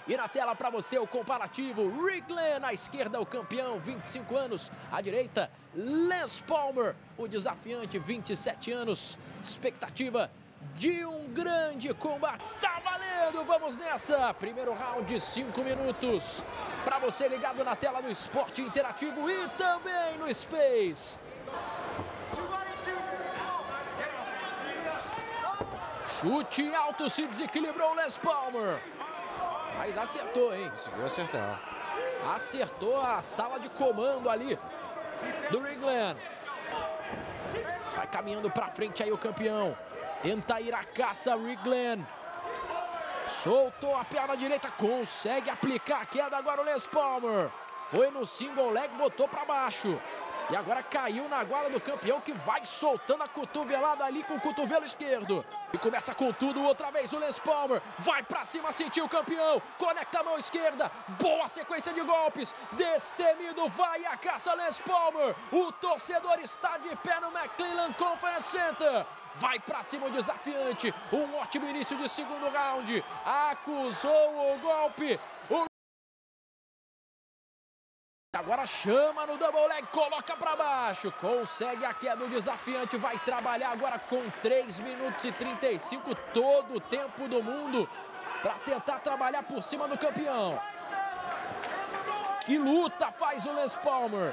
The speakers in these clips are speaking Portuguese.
E na tela para você o comparativo. Rick Glenn à esquerda, o campeão, 25 anos. À direita, Lance Palmer, o desafiante, 27 anos. Expectativa de um grande combate. Tá valendo, vamos nessa. Primeiro round, 5 minutos. Para você ligado na tela do Esporte Interativo e também no Space. Chute alto, se desequilibrou o Lance Palmer. Mas acertou, hein? Conseguiu acertar. Acertou a sala de comando ali do Rick Glenn. Vai caminhando pra frente aí o campeão. Tenta ir à caça, Rick Glenn. Soltou a perna direita, consegue aplicar a queda agora o Lance Palmer. Foi no single leg, botou pra baixo. E agora caiu na guarda do campeão, que vai soltando a cotovelada ali com o cotovelo esquerdo. E começa com tudo outra vez o Lance Palmer. Vai pra cima, sentiu o campeão. Conecta a mão esquerda. Boa sequência de golpes. Destemido, vai à caça Lance Palmer. O torcedor está de pé no McClellan Conference Center. Vai pra cima o desafiante. Um ótimo início de segundo round. Acusou o golpe. Agora chama no double leg, coloca para baixo, consegue a queda do desafiante, vai trabalhar agora com 3 minutos e 35, todo o tempo do mundo para tentar trabalhar por cima do campeão. Que luta faz o Lance Palmer.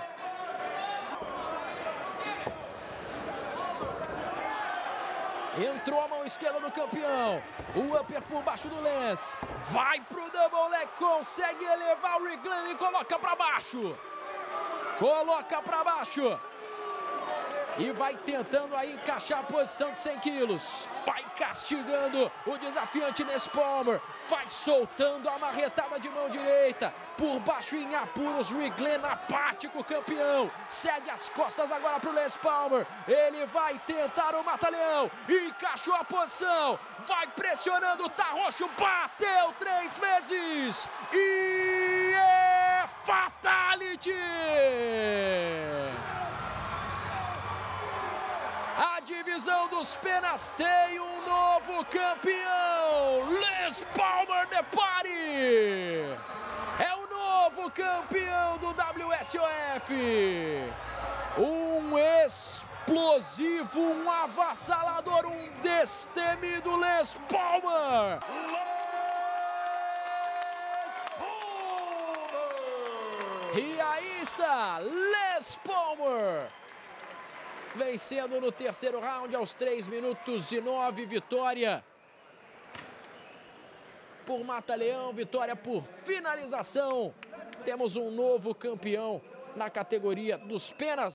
Entrou a mão esquerda do campeão. O upper por baixo do Lance. Vai pro double leg. Consegue elevar o Rick Glenn e coloca para baixo. Coloca para baixo. E vai tentando aí encaixar a posição de 100 quilos. Vai castigando o desafiante Lance Palmer. Vai soltando a marretada de mão direita. Por baixo em apuros, Rick Glenn apático, campeão. Cede as costas agora pro Lance Palmer. Ele vai tentar o mata-leão. Encaixou a posição. Vai pressionando, tá roxo. Bateu 3 vezes. E é fatality. A divisão dos penas tem um novo campeão. Lance Palmer the Party. É o novo campeão do WSOF. Um explosivo, um avassalador, um destemido Lance Palmer. E aí está Lance Palmer. Vencendo no terceiro round aos 3 minutos e 9, vitória por mata-leão, vitória por finalização. Temos um novo campeão na categoria dos penas